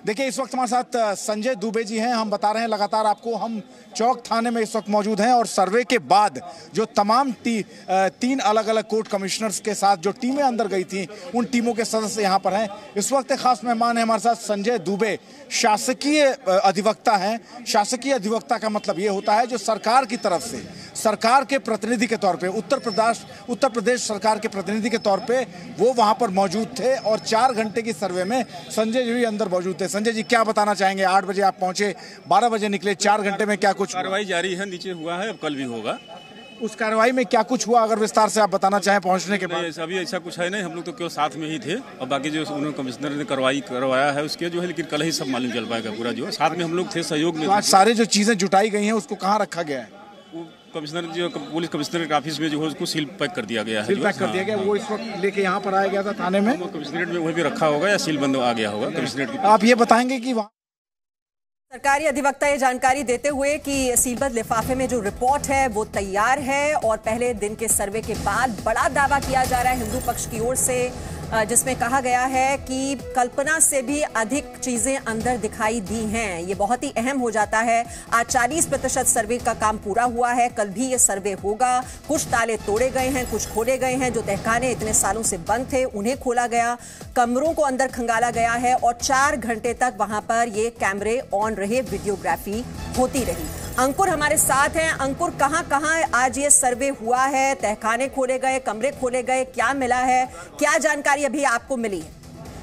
देखिए, इस वक्त हमारे साथ संजय दुबे जी हैं। हम बता रहे हैं लगातार आपको, हम चौक थाने में इस वक्त मौजूद हैं और सर्वे के बाद जो तमाम तीन अलग अलग कोर्ट कमिश्नर्स के साथ जो टीमें अंदर गई थी, उन टीमों के सदस्य यहाँ पर हैं। इस वक्त एक खास मेहमान है हमारे साथ, संजय दुबे, शासकीय अधिवक्ता हैं। शासकीय अधिवक्ता का मतलब ये होता है जो सरकार की तरफ से, सरकार के प्रतिनिधि के तौर पे, उत्तर प्रदेश सरकार के प्रतिनिधि के तौर पे वो वहाँ पर मौजूद थे और 4 घंटे की सर्वे में संजय जी भी अंदर मौजूद थे। संजय जी, क्या बताना चाहेंगे? 8 बजे आप पहुंचे, 12 बजे निकले, 4 घंटे में क्या कुछ कार्रवाई जारी है, नीचे हुआ है, अब कल भी होगा। उस कार्रवाई में क्या कुछ हुआ, अगर विस्तार से आप बताना चाहें पहुंचने के बाद? अभी ऐसा कुछ है नहीं, हम लोग तो केवल साथ में ही थे और बाकी जो उन्होंने कमिश्नर ने करवाया है उसके जो है, लेकिन कल ही सब मालूम चल पाएगा पूरा। जो है साथ में हम लोग थे, सहयोग में। आज सारे जो चीजें जुटाई गई हैं उसको कहाँ रखा गया है? वो कमिश्नर जो पुलिस कमिश्नर के ऑफिस में जो है उसको सील पैक कर दिया गया है। सील पैक कर दिया गया, वो इस वक्त लेके यहाँ पर आया गया था थाने में। कमिश्नरेट में वही भी रखा होगा या सील बंद आ गया होगा कमिश्नरेट। आप ये बताएंगे कि वहाँ सरकारी अधिवक्ता ये जानकारी देते हुए कि सीलबंद लिफाफे में जो रिपोर्ट है वो तैयार है और पहले दिन के सर्वे के बाद बड़ा दावा किया जा रहा है हिंदू पक्ष की ओर से, जिसमें कहा गया है कि कल्पना से भी अधिक चीजें अंदर दिखाई दी हैं। ये बहुत ही अहम हो जाता है। आज 40% सर्वे का काम पूरा हुआ है, कल भी ये सर्वे होगा। कुछ ताले तोड़े गए हैं, कुछ खोले गए हैं। जो तहखाने इतने सालों से बंद थे उन्हें खोला गया, कमरों को अंदर खंगाला गया है और 4 घंटे तक वहां पर ये कैमरे ऑन रहे, वीडियोग्राफी होती रही। अंकुर हमारे साथ हैं। अंकुर, कहां कहां आज ये सर्वे हुआ है? तहखाने खोले गए, कमरे खोले गए, क्या मिला है, क्या जानकारी अभी आपको मिली है?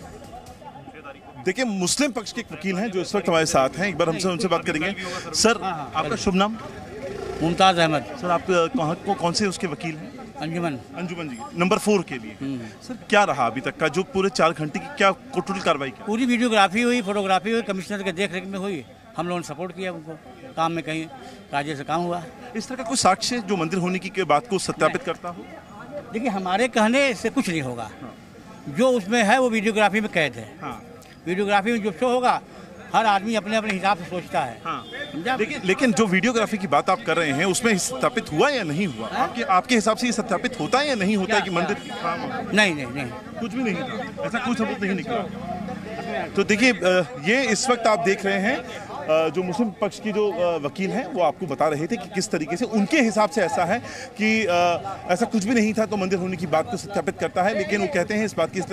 देखिए, मुस्लिम पक्ष के एक वकील हैं जो इस वक्त हमारे साथ हैं, एक बार हमसे उनसे बात करेंगे। सर, आपका शुभ नाम? मुमताज अहमद। सर, आप कौन से उसके वकील हैं? अंजुमन जी, नंबर 4 के लिए। सर, क्या रहा अभी तक का जो पूरे 4 घंटे की क्या टोटल कार्रवाई? पूरी वीडियोग्राफी हुई, फोटोग्राफी हुई, कमिश्नर के देख रेख में हुई। हम लोगों ने सपोर्ट किया उनको, काम में कहीं राजे से काम हुआ। इस तरह का कोई साक्ष्य जो मंदिर होने की बात को सत्यापित करता हो? देखिए, हमारे कहने से कुछ नहीं होगा। जो उसमें है वो वीडियोग्राफी में कैद है। वीडियोग्राफी में जो शो होगा, हर आदमी अपने अपने हिसाब से सोचता है। लेकिन जो वीडियोग्राफी की बात आप कर रहे हैं उसमें सत्यापित हुआ या नहीं हुआ? आपके हिसाब से ये सत्यापित होता है या नहीं होता है कि मंदिर नहीं, कुछ भी नहीं था, ऐसा कोई सबूत नहीं निकला। तो देखिए, ये इस वक्त आप देख रहे हैं जो मुस्लिम पक्ष की जो वकील हैं वो आपको बता रहे थे कि किस तरीके से उनके हिसाब से ऐसा है कि ऐसा कुछ भी नहीं था तो मंदिर होने की बात को सत्यापित करता है। लेकिन वो कहते हैं इस बात की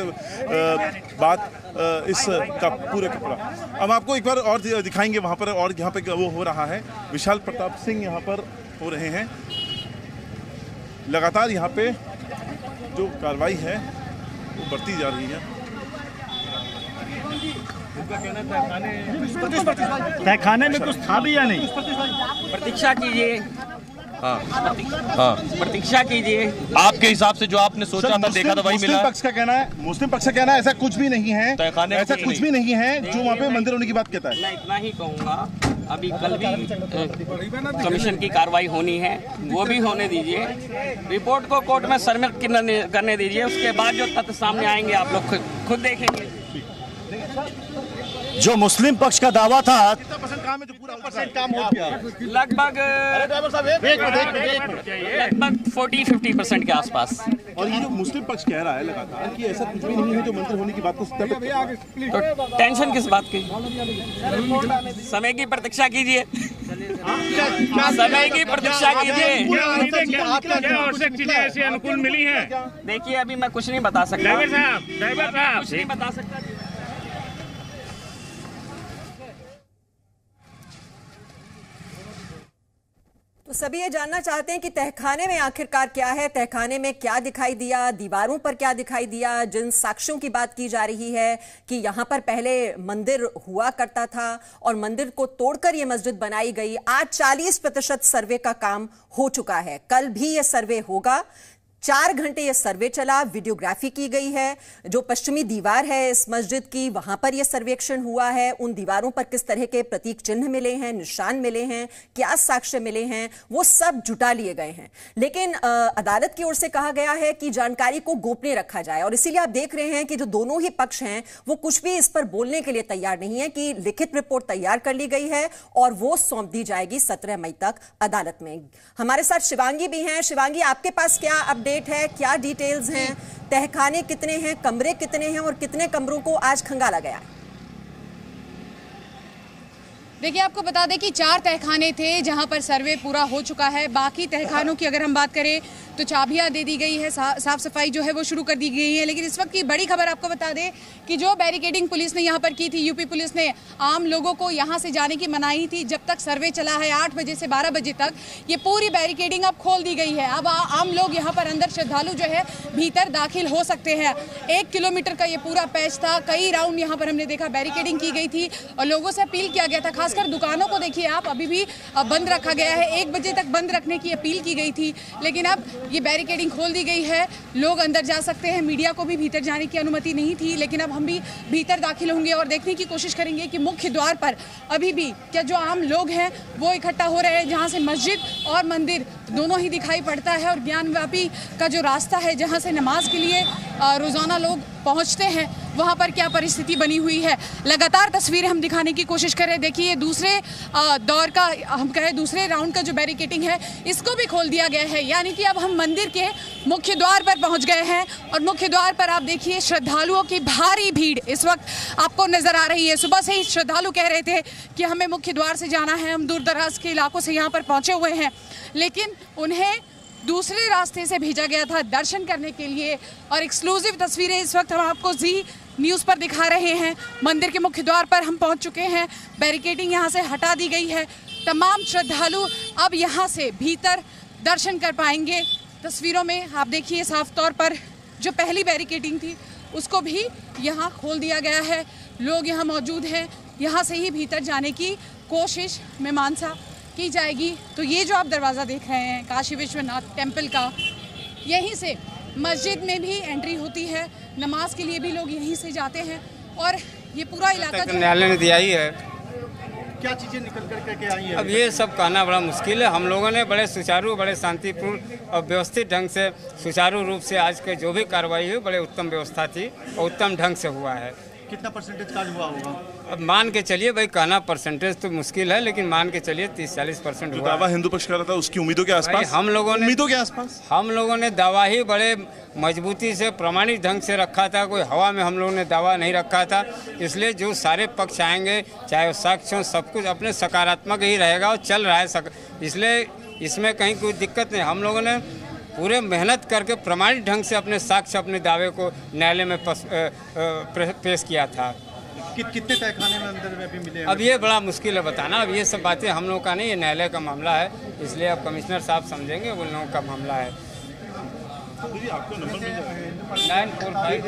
इसका पूरा कपड़ा अब आपको एक बार और दिखाएंगे वहाँ पर। और यहाँ पे वो हो रहा है, विशाल प्रताप सिंह यहाँ पर हो रहे हैं। लगातार यहाँ पे जो कार्रवाई है वो बढ़ती जा रही है। तहखाने में कुछ था भी या नहीं? प्रतीक्षा कीजिए। प्रतीक्षा कीजिए। आपके हिसाब से जो आपने सोचा था, देखा था, वही मिला? मुस्लिम पक्ष का कहना है ऐसा कुछ भी नहीं है, ऐसा कुछ भी नहीं है जो वहाँ पे मंदिर होने की बात कहता है। मैं इतना ही कहूँगा, अभी कल भी कमीशन की कार्रवाई होनी है, वो भी होने दीजिए। रिपोर्ट को कोर्ट में सबमिट करने दीजिए, उसके बाद जो तथ्य सामने आएंगे आप लोग खुद देखेंगे। जो मुस्लिम पक्ष का दावा था, लगभग 40-50% के आसपास। और ये जो मुस्लिम पक्ष कह रहा है लगातार कि ऐसा कुछ भी नहीं है जो मंदिर होने की बात को सत्यापित, तो टेंशन किस बात की? समय की प्रतीक्षा कीजिए, समय की प्रतीक्षा कीजिए। चीजें ऐसी अनुकूल मिली हैं? देखिए, अभी मैं कुछ नहीं बता सकता, कुछ नहीं बता सकता। तो सभी ये जानना चाहते हैं कि तहखाने में आखिरकार क्या है, तहखाने में क्या दिखाई दिया, दीवारों पर क्या दिखाई दिया। जिन साक्ष्यों की बात की जा रही है कि यहां पर पहले मंदिर हुआ करता था और मंदिर को तोड़कर ये मस्जिद बनाई गई। आज 40% सर्वे का काम हो चुका है, कल भी ये सर्वे होगा। 4 घंटे ये सर्वे चला, वीडियोग्राफी की गई है। जो पश्चिमी दीवार है इस मस्जिद की, वहां पर यह सर्वेक्षण हुआ है। उन दीवारों पर किस तरह के प्रतीक चिन्ह मिले हैं, निशान मिले हैं, क्या साक्ष्य मिले हैं, वो सब जुटा लिए गए हैं। लेकिन अदालत की ओर से कहा गया है कि जानकारी को गोपनीय रखा जाए और इसीलिए आप देख रहे हैं कि जो दोनों ही पक्ष हैं वो कुछ भी इस पर बोलने के लिए तैयार नहीं है। कि लिखित रिपोर्ट तैयार कर ली गई है और वो सौंप दी जाएगी 17 मई तक अदालत में। हमारे साथ शिवांगी भी हैं। शिवांगी, आपके पास क्या अपडेट है, क्या डिटेल्स हैं? तहखाने कितने हैं, कमरे कितने हैं और कितने कमरों को आज खंगाला गया है? देखिए, आपको बता दें कि 4 तहखाने थे जहां पर सर्वे पूरा हो चुका है। बाकी तहखानों की अगर हम बात करें तो चाबियां दे दी गई है, साफ सफाई जो है वो शुरू कर दी गई है। लेकिन इस वक्त की बड़ी खबर आपको बता दें कि जो बैरिकेडिंग पुलिस ने यहाँ पर की थी, यूपी पुलिस ने आम लोगों को यहाँ से जाने की मनाही थी जब तक सर्वे चला है 8 बजे से 12 बजे तक। ये पूरी बैरिकेडिंग अब खोल दी गई है। अब आम लोग यहाँ पर अंदर श्रद्धालु जो है भीतर दाखिल हो सकते हैं। 1 किलोमीटर का ये पूरा पैच था, कई राउंड यहाँ पर हमने देखा बैरिकेडिंग की गई थी और लोगों से अपील किया गया था। खासकर दुकानों को देखिए आप, अभी भी बंद रखा गया है। 1 बजे तक बंद रखने की अपील की गई थी, लेकिन अब ये बैरिकेडिंग खोल दी गई है। लोग अंदर जा सकते हैं, मीडिया को भी भीतर जाने की अनुमति नहीं थी, लेकिन अब हम भी भीतर दाखिल होंगे और देखने की कोशिश करेंगे कि मुख्य द्वार पर अभी भी क्या जो आम लोग हैं वो इकट्ठा हो रहे हैं, जहां से मस्जिद और मंदिर दोनों ही दिखाई पड़ता है और ज्ञानव्यापी का जो रास्ता है जहां से नमाज के लिए रोजाना लोग पहुंचते हैं, वहां पर क्या परिस्थिति बनी हुई है। लगातार तस्वीरें हम दिखाने की कोशिश कर रहे हैं। देखिए, दूसरे दौर का, हम कहें दूसरे राउंड का जो बैरिकेडिंग है इसको भी खोल दिया गया है। यानी कि अब हम मंदिर के मुख्य द्वार पर पहुंच गए हैं और मुख्य द्वार पर आप देखिए श्रद्धालुओं की भारी भीड़ इस वक्त आपको नजर आ रही है। सुबह से ही श्रद्धालु कह रहे थे कि हमें मुख्य द्वार से जाना है, हम दूर दराज के इलाकों से यहाँ पर पहुंचे हुए हैं, लेकिन उन्हें दूसरे रास्ते से भेजा गया था दर्शन करने के लिए। और एक्सक्लूसिव तस्वीरें इस वक्त हम आपको जी न्यूज़ पर दिखा रहे हैं। मंदिर के मुख्य द्वार पर हम पहुंच चुके हैं, बैरिकेडिंग यहां से हटा दी गई है। तमाम श्रद्धालु अब यहां से भीतर दर्शन कर पाएंगे। तस्वीरों में आप देखिए साफ तौर पर जो पहली बैरिकेडिंग थी उसको भी यहाँ खोल दिया गया है। लोग यहाँ मौजूद हैं, यहाँ से ही भीतर जाने की कोशिश मीमांसा की जाएगी। तो ये जो आप दरवाज़ा देख रहे हैं काशी विश्वनाथ टेम्पल का, यहीं से मस्जिद में भी एंट्री होती है, नमाज के लिए भी लोग यहीं से जाते हैं। और ये पूरा इलाका न्यायालय ने दिया ही है, क्या चीज़ें निकल करके आई है? अब ये सब कहना बड़ा मुश्किल है। हम लोगों ने बड़े सुचारू, बड़े शांतिपूर्ण और व्यवस्थित ढंग से, सुचारू रूप से आज के जो भी कार्रवाई हुई बड़े उत्तम व्यवस्था थी और उत्तम ढंग से हुआ है। कितना परसेंटेज काज हुआ होगा? अब मान के चलिए भाई, कहना परसेंटेज तो मुश्किल है, लेकिन मान के चलिए 30-40% हुआ। दावा हिंदू पक्ष कर रहा था उसकी उम्मीदों के आसपास हम लोगों ने उम्मीदों के आसपास हम लोगों ने दावा ही बड़े मजबूती से प्रमाणित ढंग से रखा था। कोई हवा में हम लोगों ने दावा नहीं रखा था। इसलिए जो सारे पक्ष आएंगे, चाहे वो साक्ष्य, सब कुछ अपने सकारात्मक ही रहेगा और चल रहा है। इसलिए इसमें कहीं कोई दिक्कत नहीं। हम लोगों ने पूरे मेहनत करके प्रमाणित ढंग से अपने साक्ष्य, अपने दावे को न्यायालय में पेश किया था। कितने तहखाने में अंदर में भी मिले? अब ये बड़ा मुश्किल है बताना। अब ये सब बातें हम लोगों का नहीं, ये न्यायालय का मामला है, इसलिए अब कमिश्नर साहब समझेंगे, उन लोगों का मामला है। आपको नंबर मिल जाएगा 945।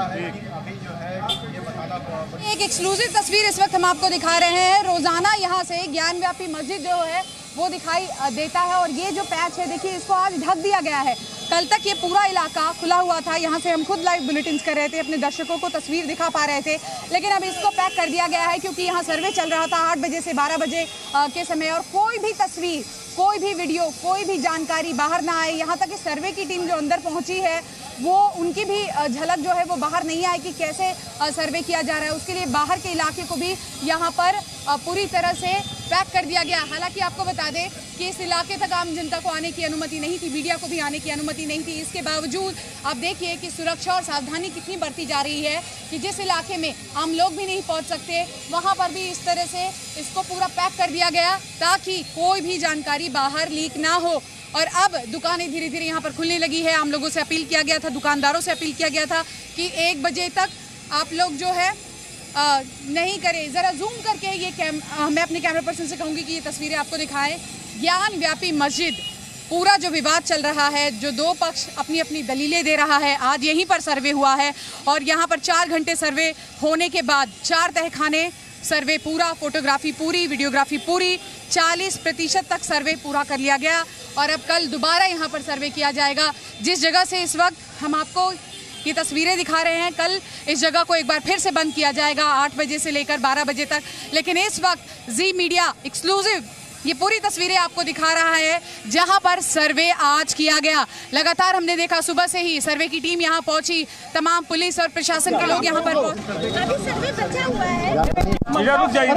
एक एक्सक्लूसिव तस्वीर इस वक्त हम आपको दिखा रहे हैं। रोजाना यहाँ से ज्ञानव्यापी मस्जिद जो है वो दिखाई देता है और ये जो पैच है देखिए इसको आज ढक दिया गया है। कल तक ये पूरा इलाका खुला हुआ था, यहाँ से हम खुद लाइव बुलेटिन कर रहे थे, अपने दर्शकों को तस्वीर दिखा पा रहे थे, लेकिन अब इसको पैक कर दिया गया है क्योंकि यहाँ सर्वे चल रहा था 8 बजे से 12 बजे के समय और कोई भी तस्वीर, कोई भी वीडियो, कोई भी जानकारी बाहर ना आए। यहाँ तक कि सर्वे की टीम जो अंदर पहुँची है वो उनकी भी झलक जो है वो बाहर नहीं आए कि कैसे सर्वे किया जा रहा है। उसके लिए बाहर के इलाके को भी यहाँ पर पूरी तरह से पैक कर दिया गया। हालांकि आपको बता दें कि इस इलाके तक आम जनता को आने की अनुमति नहीं थी, मीडिया को भी आने की अनुमति नहीं थी। इसके बावजूद आप देखिए कि सुरक्षा और सावधानी कितनी बरती जा रही है कि जिस इलाके में आम लोग भी नहीं पहुंच सकते वहां पर भी इस तरह से इसको पूरा पैक कर दिया गया ताकि कोई भी जानकारी बाहर लीक ना हो। और अब दुकानें धीरे धीरे यहाँ पर खुलने लगी है। आम लोगों से अपील किया गया था, दुकानदारों से अपील किया गया था कि 1 बजे तक आप लोग जो है नहीं करें। ज़रा जूम करके ये मैं अपने कैमरा पर्सन से कहूँगी कि ये तस्वीरें आपको दिखाएं। ज्ञानव्यापी मस्जिद, पूरा जो विवाद चल रहा है, जो 2 पक्ष अपनी अपनी दलीलें दे रहा है, आज यहीं पर सर्वे हुआ है और यहाँ पर 4 घंटे सर्वे होने के बाद 4 तहखाने सर्वे पूरा, फोटोग्राफी पूरी, वीडियोग्राफी पूरी, 40% तक सर्वे पूरा कर लिया गया और अब कल दोबारा यहाँ पर सर्वे किया जाएगा। जिस जगह से इस वक्त हम आपको ये तस्वीरें दिखा रहे हैं, कल इस जगह को एक बार फिर से बंद किया जाएगा 8 बजे से लेकर 12 बजे तक। लेकिन इस वक्त जी मीडिया एक्सक्लूसिव ये पूरी तस्वीरें आपको दिखा रहा है जहां पर सर्वे आज किया गया। लगातार हमने देखा सुबह से ही सर्वे की टीम यहां पहुंची, तमाम पुलिस और प्रशासन के लोग यहां पर सर्वे बचा हुआ है। रुक जाइए,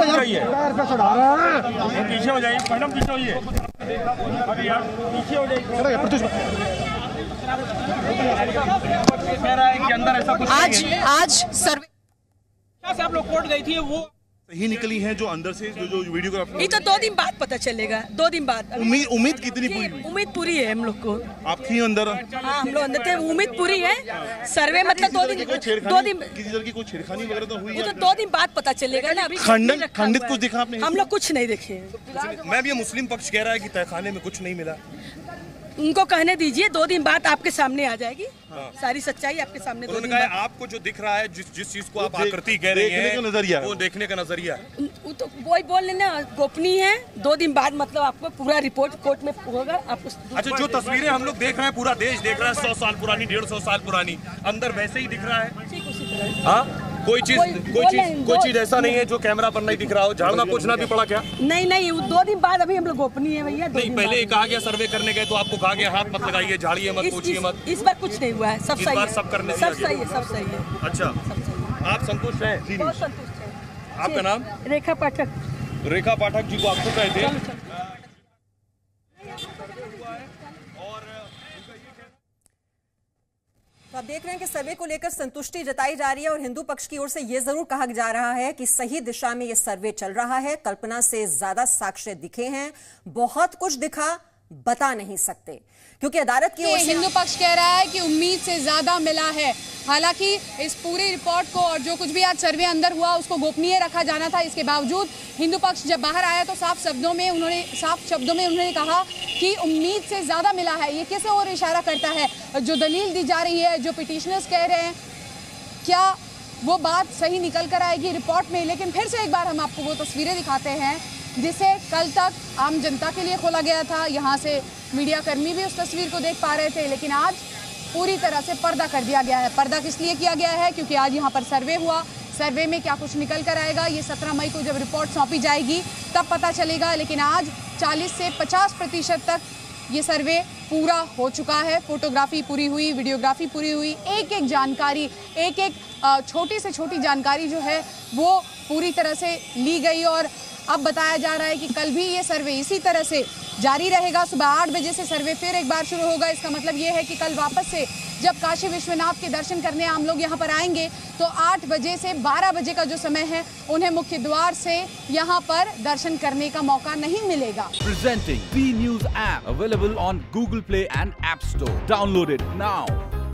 पीछे हो जाइए मैडम, पीछे होइए, अभी यार पीछे हो जाइए। आज सर्वे से आप लोग कोर्ट गई थी, वो सही निकली है जो अंदर से जो वीडियोग्राफी? ये तो 2 दिन बाद पता चलेगा, 2 दिन बाद। उम्मीद कितनी पूरी? उम्मीद पूरी है हम लोग को। आप थी अंदर? हाँ, हम लोग अंदर थे, उम्मीद पूरी है। सर्वे मतलब 2 दिन किसी तरह की कोई छेड़खानी वगैरह तो हुई? वो तो 2 दिन बाद पता चलेगा ना। अभी खंडित कुछ दिखा आपने? हम लोग कुछ नहीं देखे। मैम, ये मुस्लिम पक्ष कह रहा है कि तहखाने में कुछ नहीं मिला। उनको कहने दीजिए, 2 दिन बाद आपके सामने आ जाएगी। सारी सच्चाई आपके सामने। उन्होंने कहा आपको जो दिख रहा है, जिस चीज को आप आकृति कह रहे हैं, वो देखने का नजरिया। वो तो वही बोल रहे ना, गोपनीय है। 2 दिन बाद मतलब आपको पूरा रिपोर्ट कोर्ट में होगा आपको। अच्छा, जो तस्वीरें हम लोग देख रहे हैं, पूरा देश देख रहा है, 100 साल पुरानी, 150 साल पुरानी, अंदर वैसे ही दिख रहा है। हाँ, कोई चीज ऐसा नहीं है जो कैमरा पर नहीं दिख रहा हो। झाड़ना पोछना भी पड़ा क्या? नहीं, 2 दिन बाद अभी हम लोग गोपनीय है भैया। नहीं, पहले कहा गया सर्वे करने गए तो आपको कहा गया हाथ मत लगाइए, झाड़िए मत, पोछिए मत। इस बार कुछ नहीं हुआ है, सब सही है। सब करने सब सही है, सब सही है। अच्छा, आप संतुष्ट हैं? बहुत संतुष्ट है। आपका नाम? रेखा पाठक। रेखा पाठक जी को आपको कहते हैं। तो आप देख रहे हैं कि सर्वे को लेकर संतुष्टि जताई जा रही है और हिंदू पक्ष की ओर से यह जरूर कहा जा रहा है कि सही दिशा में यह सर्वे चल रहा है। कल्पना से ज्यादा साक्ष्य दिखे हैं, बहुत कुछ दिखा, बता नहीं सकते, क्योंकि अदालत की ओर से हिंदू पक्ष कह रहा है कि उम्मीद से ज्यादा मिला है। हालांकि इस पूरी रिपोर्ट को और जो कुछ भी आज सर्वे अंदर हुआ उसको गोपनीय रखा जाना था। इसके बावजूद हिंदू पक्ष जब बाहर आया तो साफ शब्दों में उन्होंने कहा कि उम्मीद से ज्यादा मिला है। ये किस ओर इशारा करता है? जो दलील दी जा रही है, जो पिटिशनर्स कह रहे हैं, क्या वो बात सही निकल कर आएगी रिपोर्ट में? लेकिन फिर से एक बार हम आपको वो तस्वीरें दिखाते हैं जिसे कल तक आम जनता के लिए खोला गया था। यहाँ से मीडिया कर्मी भी उस तस्वीर को देख पा रहे थे, लेकिन आज पूरी तरह से पर्दा कर दिया गया है। पर्दा किस लिए किया गया है? क्योंकि आज यहाँ पर सर्वे हुआ। सर्वे में क्या कुछ निकल कर आएगा ये 17 मई को जब रिपोर्ट सौंपी जाएगी तब पता चलेगा। लेकिन आज 40 से 50% तक ये सर्वे पूरा हो चुका है। फोटोग्राफी पूरी हुई, वीडियोग्राफी पूरी हुई, एक एक जानकारी, एक एक छोटी से छोटी जानकारी जो है वो पूरी तरह से ली गई। और अब बताया जा रहा है कि कल भी ये सर्वे इसी तरह से जारी रहेगा। सुबह 8 बजे से सर्वे फिर एक बार शुरू होगा। इसका मतलब ये है कि कल वापस से जब काशी विश्वनाथ के दर्शन करने आम लोग यहाँ पर आएंगे तो 8 बजे से 12 बजे का जो समय है उन्हें मुख्य द्वार से यहाँ पर दर्शन करने का मौका नहीं मिलेगा। Presenting B News app available on Google Play and App Store. Download it now.